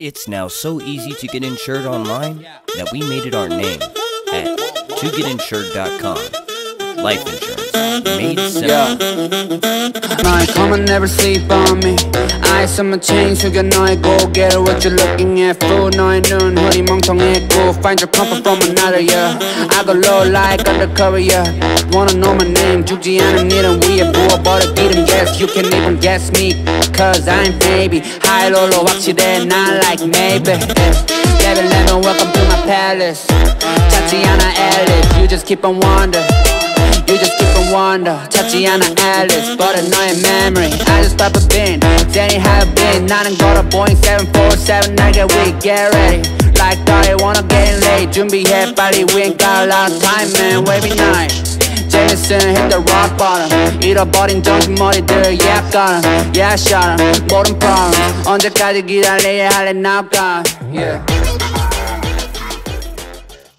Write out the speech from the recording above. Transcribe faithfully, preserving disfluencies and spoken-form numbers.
It's now so easy to get insured online that we made it our name at to get insured dot com. Life insurance, made simple. Yeah. My come and never sleep on me. Eyes on my chain, so you know I go get it. What you looking at, fool? 너의 눈 허리 멍청했고 find your comfort from another, yeah. I go low like undercover, yeah. Wanna know my name, 죽지 않은 일은 위에 부어버려 기름. Yes, you can even guess me, cause I'm baby. High low 확실해, not like maybe. Level lemon, welcome to my palace. 찾지 않아 Alice, you just keep on wonder. You just keep on wonder. 찾지 않아 Alice, but 너의 memory. I just pop a bin, Danny have been. 나는 걸어 Boeing seven forty-seven, I get weak, get ready. Like I wanna get late. 준비해 빨리, we ain't got a lot of time, man. Wavy night. Jameson hit the rock bottom. 잃어버린 정신머리들, yeah, I got 'em. Yeah, I shot 'em. 모든 problems. 언제까지 기다려야 할래, now gone. Yeah.